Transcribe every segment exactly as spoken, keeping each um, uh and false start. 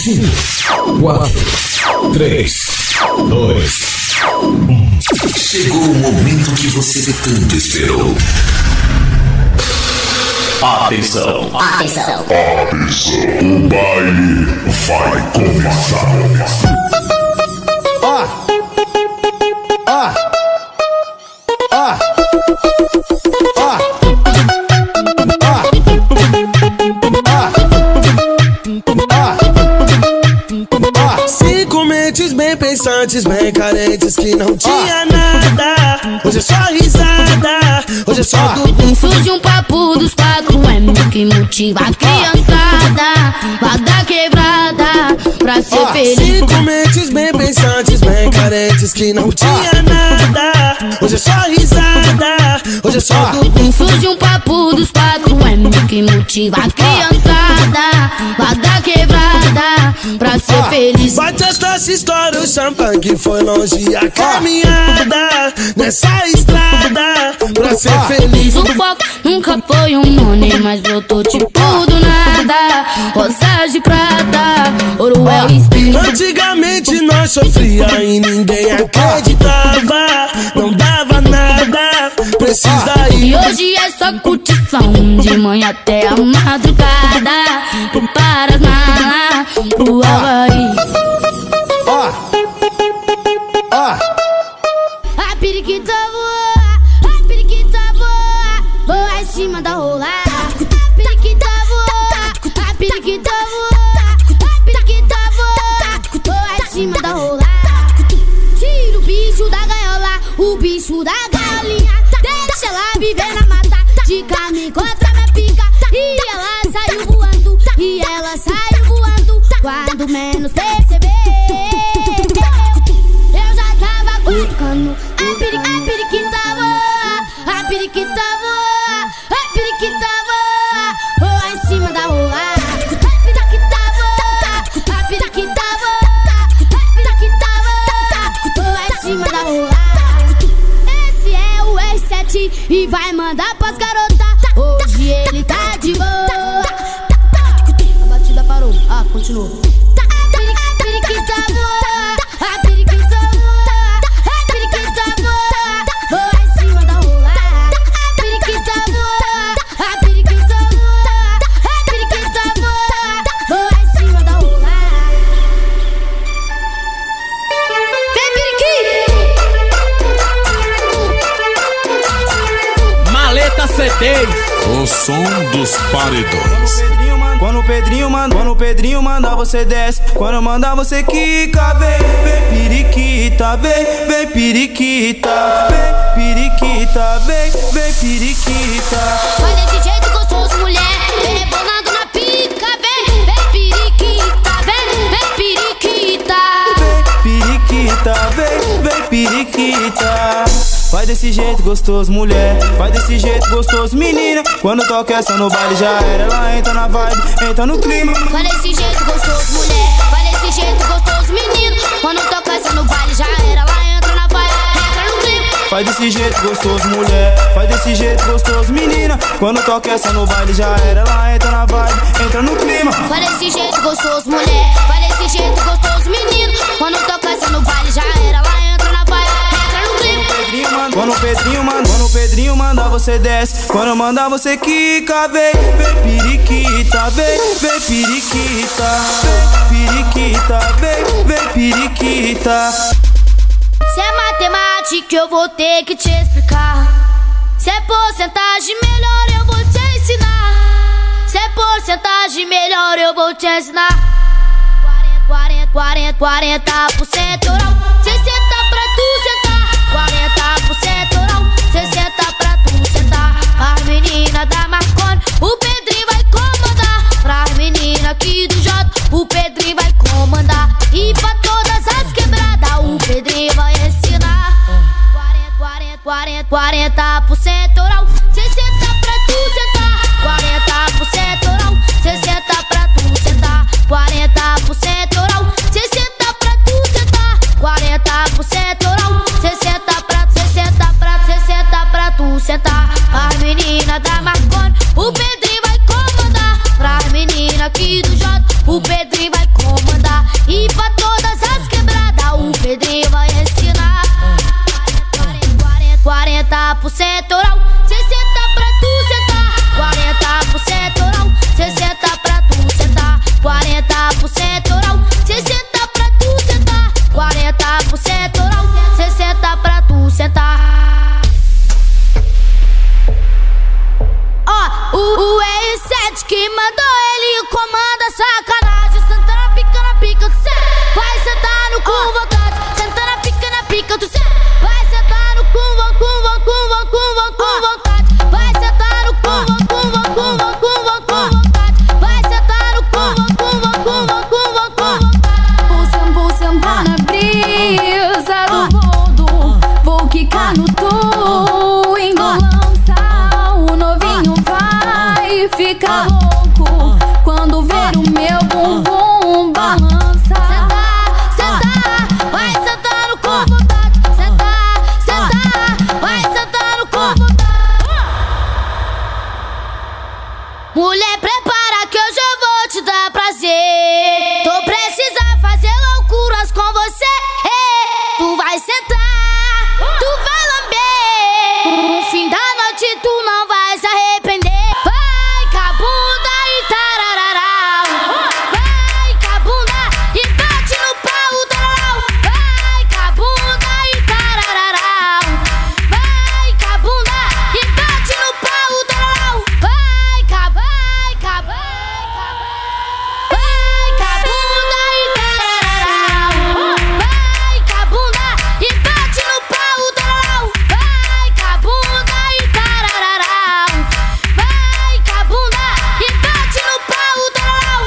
cinco, quatro, três, dois, um. Chegou o momento que você tanto esperou. Atenção! Atenção! Atenção! O baile vai começar! Ó! Ó! Ó! Ó! Ó! Cinco mentes bem pensantes, bem carentes, que não tinha nada. Hoje é só risada, hoje é só tudo. Surge um papo dos quatro M que motiva a criançada lá da quebrada pra ser Ó, feliz. cinco mentes bem pensantes, bem carentes, que não tinha nada. Hoje é só risada, hoje é só tudo. Surge um papo dos quatro M que motiva a criançada lá da quebrada pra ser feliz. Bate esta história, o champanhe que foi longe a caminhada nessa estrada pra ser feliz. O foco nunca foi um money, mas brotou tipo do nada. Rosas de prata, ouro é o espírito. Antigamente nós sofria e ninguém acreditava, não dava nada, precisa ir. E hoje é só curtição, de manhã até a madrugada. Prepara as malas pro Havaí. Ó, ó, A periquita voa, a periquita voa, voa em cima da rola. A periquita voa, a periquita voa, a periquita voa, voa em cima da rola. Tira o bicho da gaiola, o bicho da galinha, deixa ela viver na mata, de carne contra minha pica. E ela saiu voando, e ela saiu voando, quando menos perceber. Eu já tava cutucando a, peri, a periquita voa, a periquita voa, a periquita voa, voa em cima da rola. A periquita voa, a periquita voa, a periquita voa, voa em cima da rola. Esse é o R sete e vai mandar pras garotas. Hoje ele tá de boa. A batida parou, ah, continuou. A periquita voa, a periquita voa, a periquita voa, voa em cima da rola. A periquita voa, a periquita voa, a periquita voa, voa em cima da rola. Vem, periquita! Maleta C Ds. O som dos paredões. Quando o Pedrinho manda, quando o Pedrinho manda, você desce. Quando eu mandar, você quica. Vem, vem periquita, vem, vem periquita, vem periquita, vem, vem periquita. Vai desse jeito gostoso, mulher, vem rebolando na pica. Vem, vem periquita, vem, vem periquita. Vem periquita, vem, vem periquita. Vai desse jeito gostoso, mulher, vai desse jeito gostoso, menina. Quando toca essa no baile já era, ela entra na vibe, entra no clima. Vai desse jeito gostoso, mulher, vai desse jeito gostoso, menino. Quando toca essa no baile já era, ela entra na vibe, entra no clima. Vai desse jeito gostoso, mulher, vai desse jeito gostoso, menina. Quando toca essa no baile já era, ela entra na vibe, entra no clima. Vai desse jeito gostoso, mulher, vai desse jeito gostoso, menino. Quando toca essa no baile já era, ela entra na vibe, entra no clima. Quando o Pedrinho manda, quando o Pedrinho manda, você desce. Quando eu mandar, você quica. Vem, vem periquita, vem, vem periquita, vem periquita, vem, vem periquita. Se é matemática eu vou ter que te explicar. Se é porcentagem melhor eu vou te ensinar. Se é porcentagem melhor eu vou te ensinar. Quarenta, quarenta, quarenta, quarenta por cento oral, sessenta pra tu sentar. Quarenta por cento oral, sessenta pra tu sentar. As meninas da Marconi, o Pedrinho vai comandar. Pras meninas aqui do J, o Pedrinho vai comandar. E pra todas as quebradas, o Pedrinho vai ensinar. Quarenta, quarenta, quarenta, quarenta por cento oral, sessenta pra tu sentar. Quarenta por cento oral, sessenta pra tu sentar. Quarenta por cento oral, sessenta pra tu sentar. Quarenta por cento oral, sessenta pra, sessenta pra, sessenta pra tu sentar. As meninas da Marconi, o Pedrinho vai comandar. Pras meninas aqui do J, o Pedrinho vai comandar. que mandou, ele comanda sacanagem. Senta na pica, na pica, tu cê vai sentar no cu vontade. Senta na pica, na pica, tu cê vai sentar no cu, cu, cu, cu, cu, cu vontade. Vai sentar no cu, cu, cu, cu, cu, cu vontade. Vai sentar no cu, cu, cu, cu, cu, cu vontade. Vou sentar na brisa do mundo, vou quicar no tu, engolança. O novinho vai ficar louco quando ver o meu bumbum balança. Sentar, sentar, vai sentar no cu vontade. Sentar, sentar, vai sentar no cu vontade. Mulher, prepara que hoje eu vou te dar prazer. Tô precisando fazer loucuras com você. Tu vai sentar, tu vai lamber. No fim da noite tu não vai se arrepender. Vai com a bunda e tarararau. Vai com a bunda e bate no pau, tararau. Vai com a bunda e tarararau. Vai com a bunda e bate no pau, tararau. Vai com a, vai com a, vai com a, vai com a bunda e tarararau. Vai com a bunda e bate no pau, tararau. Vai com a bunda e tarararau. Vai com a bunda e bate no pau, tararau.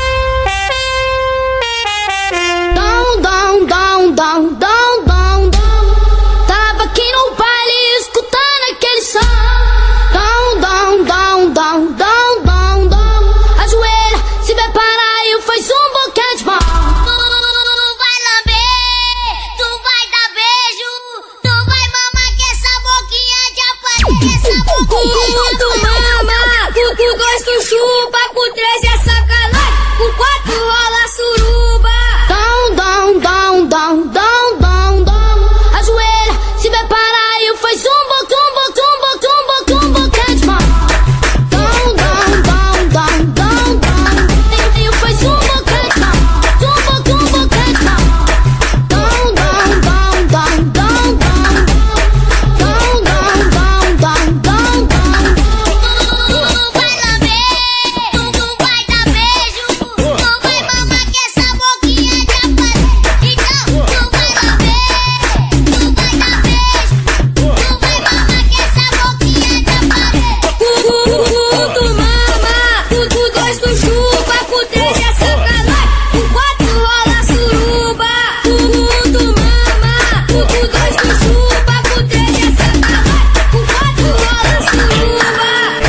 Dom, dom, dom, dom, dom, dom, dom. Tava aqui no baile escutando aquele som. Dom, dom, dom, dom, dom, dom, dom. Ajoelha, se prepara e faz um boquete de mão. Tu vai lamber, tu vai dar beijo, tu vai mamar que essa boquinha de aparelho, essa boquinha Tu mama, tu, tu dois tu chupa, com três é sacanagem, com quatro rola suruba. Dom, dom, dom, dom, dom, dom, dom. Ajoelha, se prepara e faz um bocum, bocum, bocum, bocum, boquete de mão. Dom, dom, dom, dom, dom, dom. E faz um boquete de mão. Um bocum, boquete de mão. Dom, dom, dom, dom, dom, dom. Dom, dom, dom, dom, dom, dom. Tu vai lamber, tu, tu vai dar beijo, tu vai mamar que essa boquinha de aparelho. Então, tu vai lamber, tu vai dar beijo, tu vai mamar que essa boquinha de aparelho. Tu, tu mama, tu, tu dois tu chupa, com três é sacanagem, com quatro rola suruba. Tu, tu mama, tu, tu dois tu chupa, com três é sacanagem, com quatro rola suruba.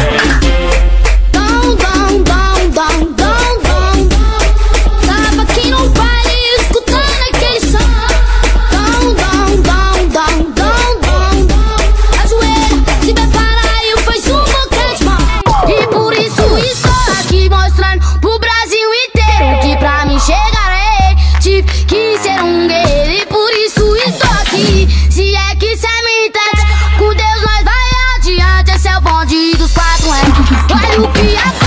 Dom, dom, dom, dom, dom, dom, dom. Tava aqui no baile escutando aquele som. Dom, dom, dom, dom, dom, dom, dom. Ajoelha, se prepara e faz um boquete de mão. E por isso estou aqui mostrando pro Brasil inteiro que pra mim chegar é tive que ser um guerreiro. E por isso estou aqui, se é que cê me entende. Com Deus nós vai adiante, esse é o bonde dos quatro reis. Olha o que